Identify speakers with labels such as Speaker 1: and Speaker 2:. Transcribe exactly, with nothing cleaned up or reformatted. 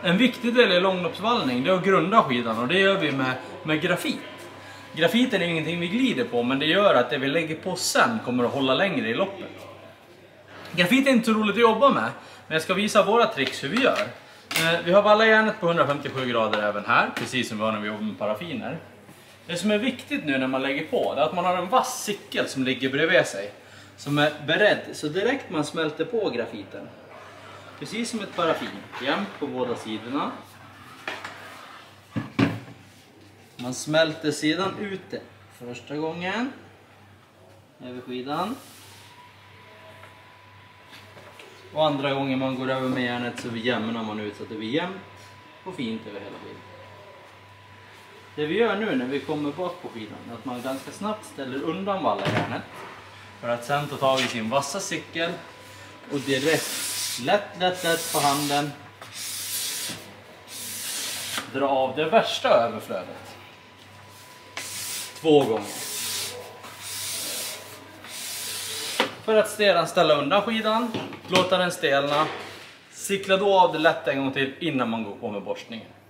Speaker 1: En viktig del i långloppsvallning, det är att grunda skidan, och det gör vi med, med grafit. Grafiten är ingenting vi glider på, men det gör att det vi lägger på sen kommer att hålla längre i loppet. Grafit är inte så roligt att jobba med, men jag ska visa våra tricks hur vi gör. Vi har vallarjärnet på hundrafemtiosju grader även här, precis som vi har när vi jobbar med paraffiner. Det som är viktigt nu när man lägger på, det är att man har en vass cykel som ligger bredvid sig, som är beredd, så direkt man smälter på grafiten. Precis som ett paraffin, jämnt på båda sidorna. Man smälter sidan ute första gången över skidan. Och andra gången man går över med järnet så jämnar man ut så att det blir jämnt och fint över hela skidan. Det vi gör nu när vi kommer bak på skidan är att man ganska snabbt ställer undan vallarjärnet för att sen ta tag i sin vassa cykel och direkt lätt, lätt, lätt på handen dra av det värsta överflödet. Två gånger. För att sedan ställa undan skidan, låta den stelna, cykla då av det lätt en gång till innan man går på med borstningen.